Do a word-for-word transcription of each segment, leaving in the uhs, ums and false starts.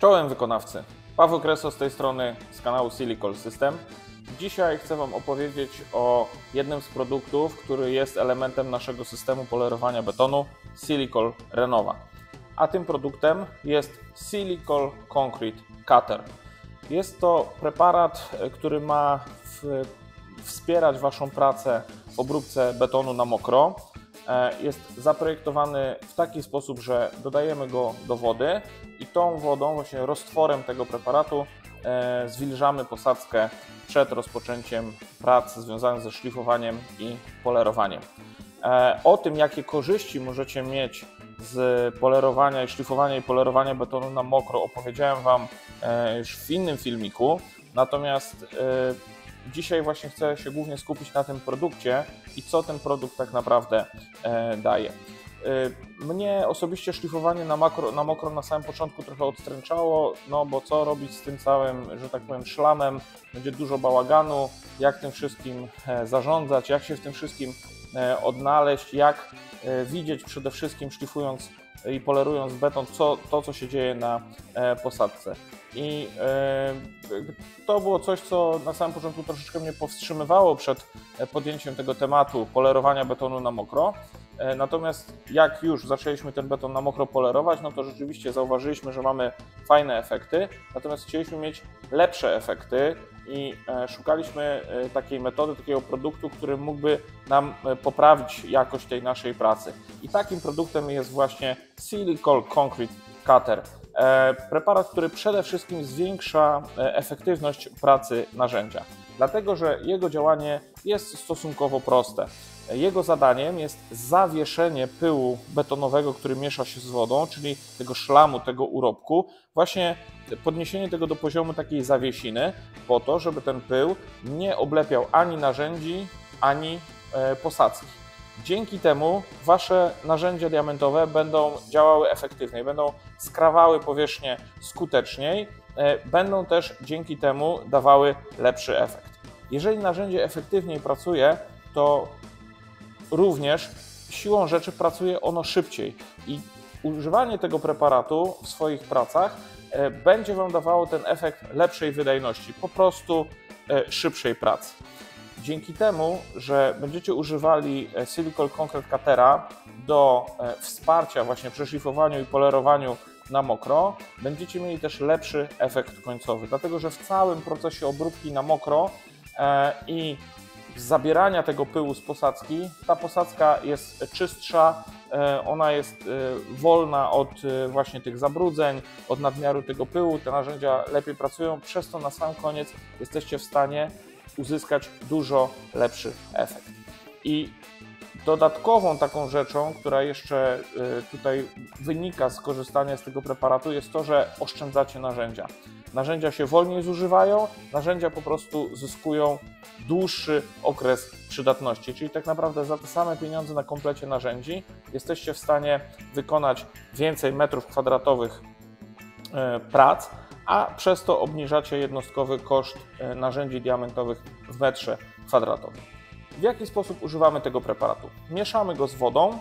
Czołem wykonawcy. Paweł Kreso z tej strony z kanału Silicol System. Dzisiaj chcę Wam opowiedzieć o jednym z produktów, który jest elementem naszego systemu polerowania betonu Silicol Renova. A tym produktem jest Silicol Concrete Cutter. Jest to preparat, który ma w, wspierać Waszą pracę w obróbce betonu na mokro. Jest zaprojektowany w taki sposób, że dodajemy go do wody i tą wodą, właśnie roztworem tego preparatu, zwilżamy posadzkę przed rozpoczęciem prac związanych ze szlifowaniem i polerowaniem. O tym, jakie korzyści możecie mieć z polerowania i szlifowania i polerowania betonu na mokro, opowiedziałem Wam już w innym filmiku, natomiast dzisiaj właśnie chcę się głównie skupić na tym produkcie i co ten produkt tak naprawdę daje. Mnie osobiście szlifowanie na, makro, na mokro na samym początku trochę odstręczało, no bo co robić z tym całym, że tak powiem, szlamem, będzie dużo bałaganu, jak tym wszystkim zarządzać, jak się w tym wszystkim odnaleźć, jak widzieć przede wszystkim szlifując i polerując beton, co, to co się dzieje na posadzce. I to było coś, co na samym początku troszeczkę mnie powstrzymywało przed podjęciem tego tematu polerowania betonu na mokro. Natomiast jak już zaczęliśmy ten beton na mokro polerować, no to rzeczywiście zauważyliśmy, że mamy fajne efekty, natomiast chcieliśmy mieć lepsze efekty i szukaliśmy takiej metody, takiego produktu, który mógłby nam poprawić jakość tej naszej pracy. I takim produktem jest właśnie Silicol Concrete Cutter. Preparat, który przede wszystkim zwiększa efektywność pracy narzędzia, dlatego że jego działanie jest stosunkowo proste. Jego zadaniem jest zawieszenie pyłu betonowego, który miesza się z wodą, czyli tego szlamu, tego urobku, właśnie podniesienie tego do poziomu takiej zawiesiny, po to, żeby ten pył nie oblepiał ani narzędzi, ani posadzki. Dzięki temu Wasze narzędzia diamentowe będą działały efektywniej, będą skrawały powierzchnię skuteczniej, będą też dzięki temu dawały lepszy efekt. Jeżeli narzędzie efektywniej pracuje, to również siłą rzeczy pracuje ono szybciej i używanie tego preparatu w swoich pracach będzie Wam dawało ten efekt lepszej wydajności, po prostu szybszej pracy. Dzięki temu, że będziecie używali Silicol Concrete Cuttera do wsparcia właśnie przy szlifowaniu i polerowaniu na mokro, będziecie mieli też lepszy efekt końcowy, dlatego że w całym procesie obróbki na mokro i zabierania tego pyłu z posadzki, ta posadzka jest czystsza, ona jest wolna od właśnie tych zabrudzeń, od nadmiaru tego pyłu, te narzędzia lepiej pracują, przez to na sam koniec jesteście w stanie uzyskać dużo lepszy efekt. I dodatkową taką rzeczą, która jeszcze tutaj wynika z korzystania z tego preparatu, jest to, że oszczędzacie narzędzia. Narzędzia się wolniej zużywają, narzędzia po prostu zyskują dłuższy okres przydatności, czyli tak naprawdę za te same pieniądze na komplecie narzędzi jesteście w stanie wykonać więcej metrów kwadratowych prac, a przez to obniżacie jednostkowy koszt narzędzi diamentowych w metrze kwadratowym. W jaki sposób używamy tego preparatu? Mieszamy go z wodą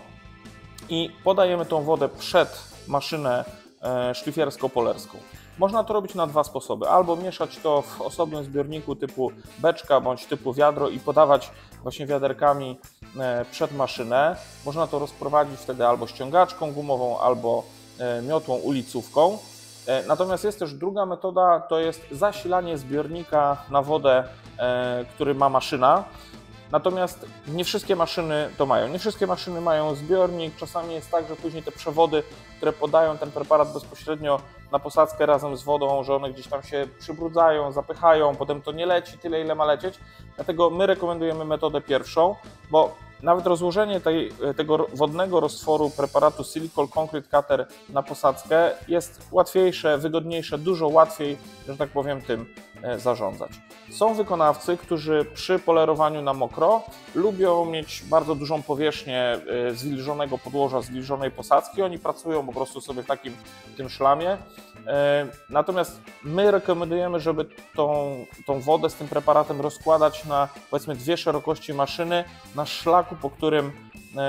i podajemy tą wodę przed maszynę szlifiersko-polerską. Można to robić na dwa sposoby. Albo mieszać to w osobnym zbiorniku typu beczka bądź typu wiadro i podawać właśnie wiaderkami przed maszynę. Można to rozprowadzić wtedy albo ściągaczką gumową, albo miotłą ulicówką. Natomiast jest też druga metoda, to jest zasilanie zbiornika na wodę, który ma maszyna. Natomiast nie wszystkie maszyny to mają. Nie wszystkie maszyny mają zbiornik. Czasami jest tak, że później te przewody, które podają ten preparat bezpośrednio na posadzkę razem z wodą, że one gdzieś tam się przybrudzają, zapychają, potem to nie leci tyle, ile ma lecieć. Dlatego my rekomendujemy metodę pierwszą, bo nawet rozłożenie tej, tego wodnego roztworu preparatu Silicol Concrete Cutter na posadzkę jest łatwiejsze, wygodniejsze, dużo łatwiej, że tak powiem, tym zarządzać. Są wykonawcy, którzy przy polerowaniu na mokro lubią mieć bardzo dużą powierzchnię zwilżonego podłoża, zwilżonej posadzki. Oni pracują po prostu sobie w takim tym szlamie. Natomiast my rekomendujemy, żeby tą, tą wodę z tym preparatem rozkładać na, powiedzmy, dwie szerokości maszyny na szlaku, po którym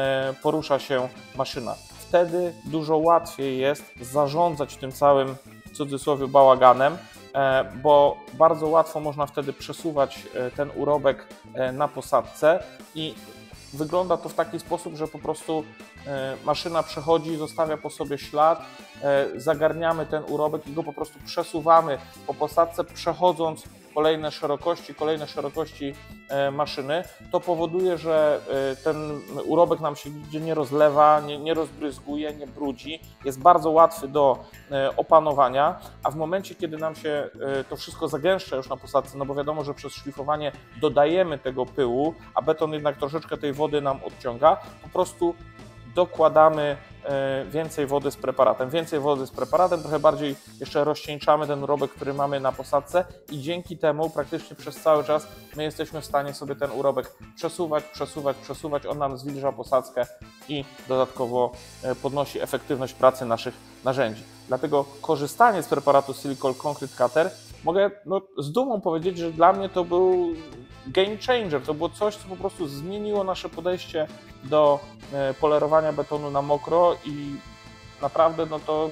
porusza się maszyna. Wtedy dużo łatwiej jest zarządzać tym całym w cudzysłowie bałaganem, bo bardzo łatwo można wtedy przesuwać ten urobek na posadzce i wygląda to w taki sposób, że po prostu maszyna przechodzi, zostawia po sobie ślad, zagarniamy ten urobek i go po prostu przesuwamy po posadzce, przechodząc kolejne szerokości, kolejne szerokości maszyny. To powoduje, że ten urobek nam się nigdzie nie rozlewa, nie, nie rozbryzguje, nie brudzi. Jest bardzo łatwy do opanowania, a w momencie, kiedy nam się to wszystko zagęszcza już na posadzce, no bo wiadomo, że przez szlifowanie dodajemy tego pyłu, a beton jednak troszeczkę tej wody nam odciąga, po prostu dokładamy więcej wody z preparatem. Więcej wody z preparatem, trochę bardziej jeszcze rozcieńczamy ten urobek, który mamy na posadzce i dzięki temu praktycznie przez cały czas my jesteśmy w stanie sobie ten urobek przesuwać, przesuwać, przesuwać. On nam zwilża posadzkę i dodatkowo podnosi efektywność pracy naszych narzędzi. Dlatego korzystanie z preparatu Silicol Concrete Cutter, mogę no, z dumą powiedzieć, że dla mnie to był game changer. To było coś, co po prostu zmieniło nasze podejście do polerowania betonu na mokro i naprawdę no to,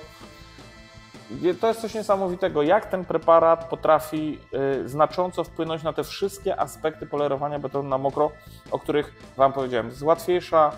to jest coś niesamowitego, jak ten preparat potrafi znacząco wpłynąć na te wszystkie aspekty polerowania betonu na mokro, o których Wam powiedziałem. Jest łatwiejsza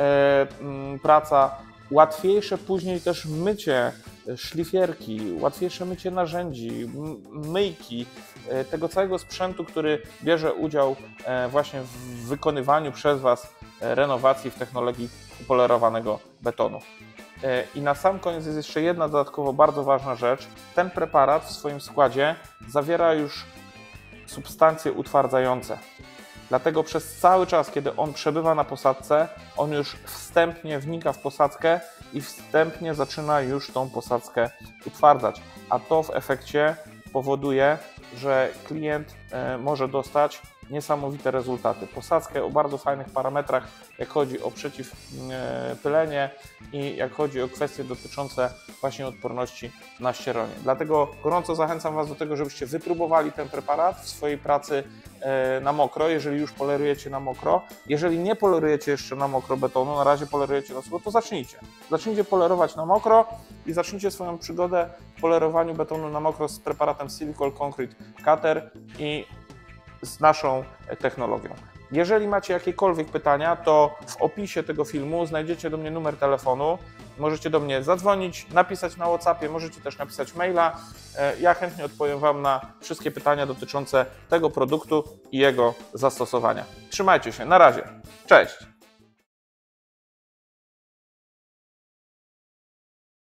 praca, łatwiejsze później też mycie szlifierki, łatwiejsze mycie narzędzi, myjki, tego całego sprzętu, który bierze udział właśnie w wykonywaniu przez Was renowacji w technologii polerowanego betonu. I na sam koniec jest jeszcze jedna dodatkowo bardzo ważna rzecz. Ten preparat w swoim składzie zawiera już substancje utwardzające. Dlatego przez cały czas, kiedy on przebywa na posadzce, on już wstępnie wnika w posadzkę i wstępnie zaczyna już tą posadzkę utwardzać. A to w efekcie powoduje, że klient może dostać niesamowite rezultaty. Posadzkę o bardzo fajnych parametrach, jak chodzi o przeciwpylenie i jak chodzi o kwestie dotyczące właśnie odporności na ścieronie. Dlatego gorąco zachęcam Was do tego, żebyście wypróbowali ten preparat w swojej pracy na mokro, jeżeli już polerujecie na mokro. Jeżeli nie polerujecie jeszcze na mokro betonu, na razie polerujecie na sucho, to zacznijcie. Zacznijcie polerować na mokro i zacznijcie swoją przygodę w polerowaniu betonu na mokro z preparatem Silicol Concrete Cutter i z naszą technologią. Jeżeli macie jakiekolwiek pytania, to w opisie tego filmu znajdziecie do mnie numer telefonu. Możecie do mnie zadzwonić, napisać na WhatsAppie, możecie też napisać maila. Ja chętnie odpowiem Wam na wszystkie pytania dotyczące tego produktu i jego zastosowania. Trzymajcie się, na razie. Cześć!